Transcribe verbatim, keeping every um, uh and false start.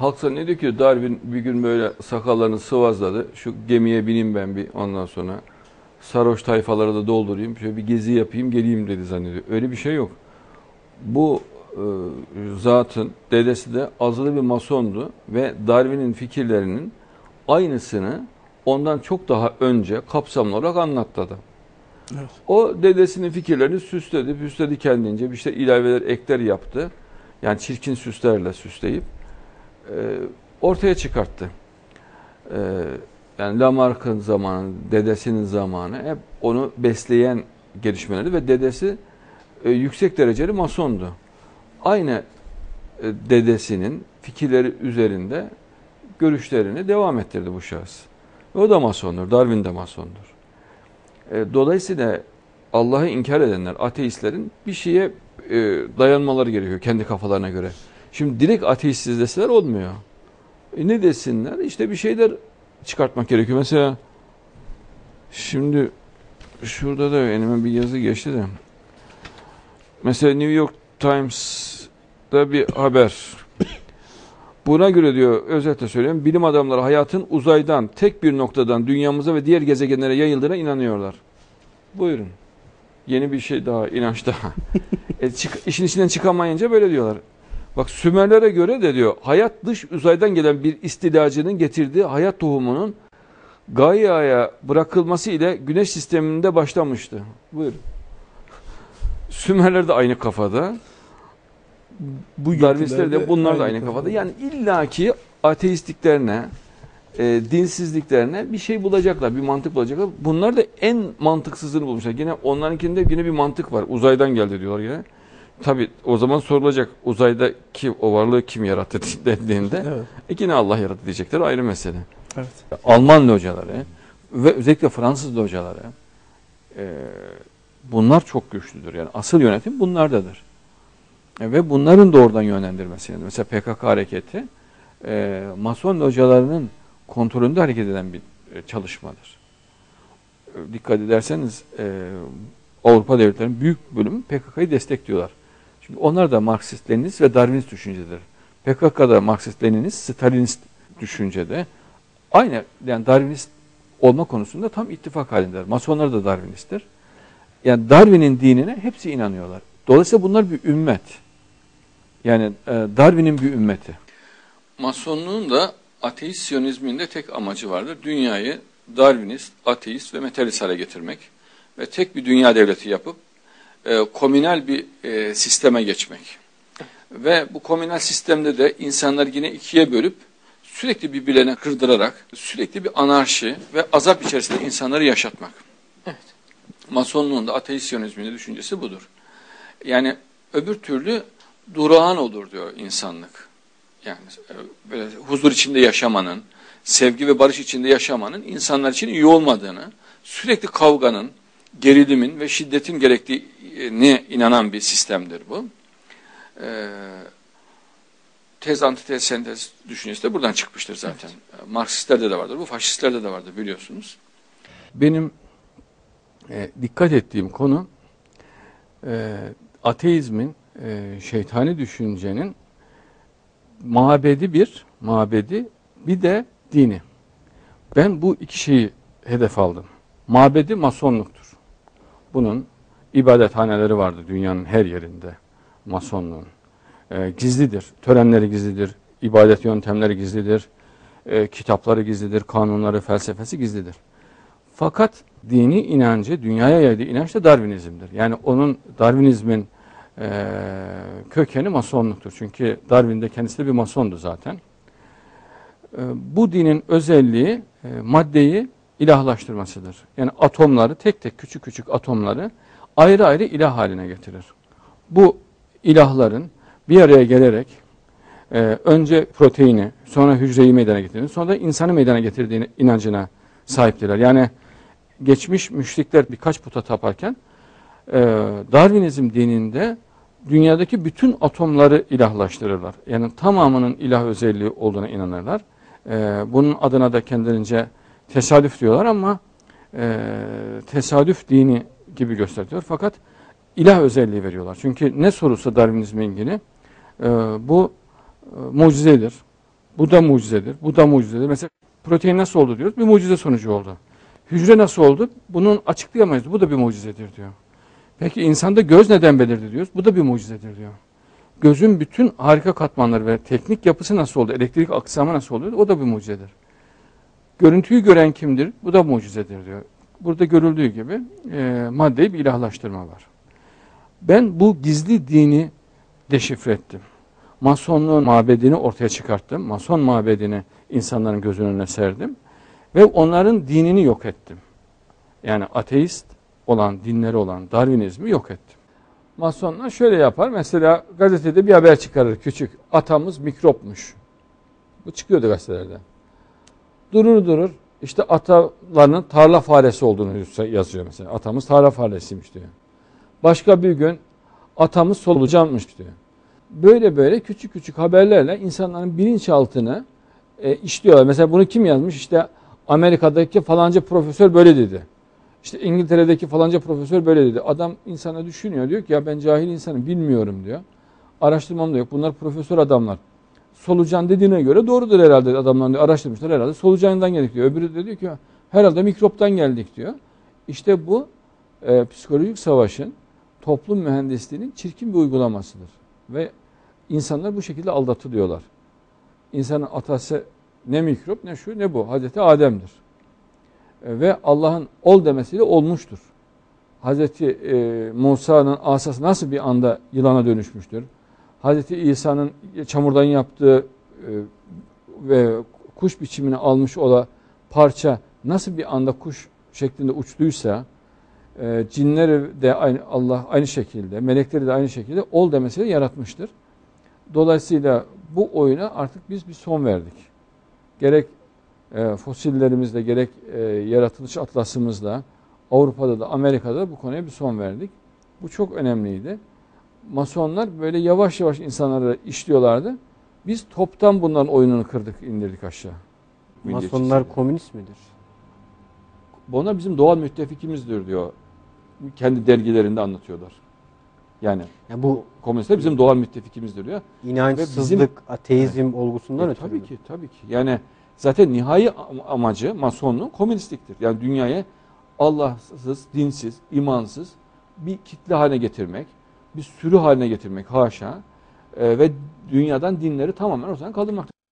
halk zannediyor ki Darwin bir gün böyle sakallarını sıvazladı. Şu gemiye bineyim ben bir ondan sonra. Sarhoş tayfaları da doldurayım. Şöyle bir gezi yapayım geleyim dedi zannediyor. Öyle bir şey yok. Bu e, zatın dedesi de azılı bir masondu ve Darwin'in fikirlerinin aynısını ondan çok daha önce kapsamlı olarak anlattı adam. Evet. O dedesinin fikirlerini süsledi, püsledi kendince. Bir şey ilaveler, ekler yaptı. Yani çirkin süslerle süsleyip e, ortaya çıkarttı. E, yani Lamarck'ın zamanı, dedesinin zamanı hep onu besleyen gelişmeleri ve dedesi e, yüksek dereceli masondu. Aynı e, dedesinin fikirleri üzerinde görüşlerini devam ettirdi bu şahıs. O da masondur, Darwin de masondur. E, dolayısıyla Allah'ı inkar edenler, ateistlerin bir şeye e, dayanmaları gerekiyor kendi kafalarına göre. Şimdi direkt ateistiz deseler olmuyor. E, ne desinler? İşte bir şeyler çıkartmak gerekiyor. Mesela şimdi şurada da önüme bir yazı geçti de. Mesela New York Times'da bir haber. Buna göre diyor, özetle söyleyeyim, bilim adamları hayatın uzaydan, tek bir noktadan dünyamıza ve diğer gezegenlere yayıldığına inanıyorlar. Buyurun. Yeni bir şey daha, inanç daha. e, çık, işin içinden çıkamayınca böyle diyorlar. Bak Sümerlere göre de diyor, hayat dış uzaydan gelen bir istilacının getirdiği hayat tohumunun Gaia'ya bırakılması ile güneş sisteminde başlamıştı. Buyurun. Sümerler de aynı kafada. Bu Darwinistler de bunlar da aynı kafada. kafada. Yani illaki ateistliklerine, e, dinsizliklerine bir şey bulacaklar, bir mantık bulacaklar. Bunlar da en mantıksızını bulmuşlar. Yine onlarınkinde yine bir mantık var. Uzaydan geldi diyorlar yine. Tabii o zaman sorulacak, uzaydaki o varlığı kim yarattı dediğinde evet. e yine Allah yarattı diyecekler, ayrı mesele. Evet. Alman locaları ve özellikle Fransız locaları e, bunlar çok güçlüdür. Yani asıl yönetim bunlardadır. E, ve bunların da oradan yönlendirmesi. Mesela P K K hareketi e, Mason localarının kontrolünde hareket eden bir e, çalışmadır. E, dikkat ederseniz e, Avrupa devletlerinin büyük bölümü P K K'yı destekliyorlar. Çünkü onlar da Marksist, Leninist ve Darwinist düşüncedir. P K K'da Marksist, Leninist, Stalinist düşüncede. Aynı, yani Darwinist olma konusunda tam ittifak halindeler. Masonlar da Darwinisttir. Yani Darwin'in dinine hepsi inanıyorlar. Dolayısıyla bunlar bir ümmet. Yani e, Darwin'in bir ümmeti. Masonluğun da ateist siyonizmin de tek amacı vardır. Dünyayı Darwinist, ateist ve metalist hale getirmek ve tek bir dünya devleti yapıp e, komünel bir e, sisteme geçmek. Ve bu komünel sistemde de insanlar yine ikiye bölüp sürekli birbirlerine kırdırarak sürekli bir anarşi ve azap içerisinde insanları yaşatmak. Evet. Masonluğun da ateist siyonizmin de düşüncesi budur. Yani öbür türlü durağan olur diyor insanlık. Yani böyle huzur içinde yaşamanın, sevgi ve barış içinde yaşamanın insanlar için iyi olmadığını, sürekli kavganın, gerilimin ve şiddetin gerektiğine inanan bir sistemdir bu. Ee, tez, antitez, sentez düşüncesi de buradan çıkmıştır zaten. Evet. Marksistlerde de vardır, bu faşistlerde de vardır biliyorsunuz. Benim e, dikkat ettiğim konu e, ateizmin, e, şeytani düşüncenin mabedi bir, mabedi bir de dini. Ben bu iki şeyi hedef aldım. Mabedi masonluktur. Bunun ibadethaneleri vardı dünyanın her yerinde masonluğun. E, gizlidir, törenleri gizlidir, ibadet yöntemleri gizlidir, e, kitapları gizlidir, kanunları, felsefesi gizlidir. Fakat dini inancı, dünyaya yaydığı inanç da Darwinizm'dir. Yani onun Darwinizmin e, kökeni masonluktur. Çünkü Darwin de kendisi de bir masondu zaten. E, bu dinin özelliği e, maddeyi ilahlaştırmasıdır. Yani atomları, tek tek küçük küçük atomları ayrı ayrı ilah haline getirir. Bu ilahların bir araya gelerek e, önce proteini, sonra hücreyi meydana getirdiğini, sonra da insanı meydana getirdiğini inancına sahiptirler. Yani geçmiş müşrikler birkaç puta taparken e, Darwinizm dininde dünyadaki bütün atomları ilahlaştırırlar. Yani tamamının ilah özelliği olduğuna inanırlar. E, bunun adına da kendilerince tesadüf diyorlar ama e, tesadüf dini gibi gösteriyor. Fakat ilah özelliği veriyorlar. Çünkü ne sorusu Darwinizm'e ilgili e, bu e, mucizedir. Bu da mucizedir. Bu da mucizedir. Mesela protein nasıl oldu diyoruz. Bir mucize sonucu oldu. Hücre nasıl oldu? Bunun açıklayamayız. Bu da bir mucizedir diyor. Peki insanda göz neden belirdi diyoruz. Bu da bir mucizedir diyor. Gözün bütün harika katmanları ve teknik yapısı nasıl oldu? Elektrik aksamı nasıl oluyor? O da bir mucizedir. Görüntüyü gören kimdir? Bu da mucizedir diyor. Burada görüldüğü gibi e, maddeyi bir ilahlaştırma var. Ben bu gizli dini deşifre ettim. Masonluğun mabedini ortaya çıkarttım. Mason mabedini insanların gözünün önüne serdim. Ve onların dinini yok ettim. Yani ateist olan, dinleri olan Darwinizmi yok ettim. Masonlar şöyle yapar. Mesela gazetede bir haber çıkarır küçük. Atamız mikropmuş. Bu çıkıyordu gazetelerde. Durur durur. İşte atalarının tarla faresi olduğunu yazıyor mesela. Atamız tarla faresiymiş diyor. Başka bir gün atamız solucanmış diyor. Böyle böyle küçük küçük haberlerle insanların bilinçaltını e, işliyorlar. Mesela bunu kim yazmış? İşte Amerika'daki falanca profesör böyle dedi. İşte İngiltere'deki falanca profesör böyle dedi. Adam insana düşünüyor. Diyor ki ya ben cahil insanım bilmiyorum diyor. Araştırmam da yok. Bunlar profesör adamlar. Solucan dediğine göre doğrudur herhalde adamlar diyor. Araştırmışlar herhalde. Solucandan geldik diyor. Öbürü de diyor ki herhalde mikroptan geldik diyor. İşte bu e, psikolojik savaşın toplum mühendisliğinin çirkin bir uygulamasıdır. Ve insanlar bu şekilde aldatılıyorlar. İnsanın atası ne mikrop ne şu ne bu. Hazreti Adem'dir. E, ve Allah'ın ol demesiyle olmuştur. Hazreti e, Musa'nın asası nasıl bir anda yılana dönüşmüştür? Hazreti İsa'nın çamurdan yaptığı e, ve kuş biçimini almış olan parça nasıl bir anda kuş şeklinde uçtuysa e, cinleri de aynı, Allah aynı şekilde, melekleri de aynı şekilde ol demesiyle yaratmıştır. Dolayısıyla bu oyuna artık biz bir son verdik. Gerek e, fosillerimizle gerek e, yaratılış atlasımızla Avrupa'da da Amerika'da da bu konuya bir son verdik. Bu çok önemliydi. Masonlar böyle yavaş yavaş insanları işliyorlardı. Biz toptan bunların oyununu kırdık, indirdik aşağı. Masonlar komünist midir? Bunlar bizim doğal müttefikimizdir diyor. Kendi dergilerinde anlatıyorlar. Yani, yani bu komünistler bizim doğal müttefikimizdir diyor. İnançsızlık, bizim, ateizm evet, olgusundan e, ötürü. Tabii ki, tabii ki. Yani zaten nihai amacı masonluğun komünistliktir. Yani dünyayı Allahsız, dinsiz, imansız bir kitle haline getirmek, bir sürü haline getirmek haşa e, ve dünyadan dinleri tamamen ortadan kaldırmak.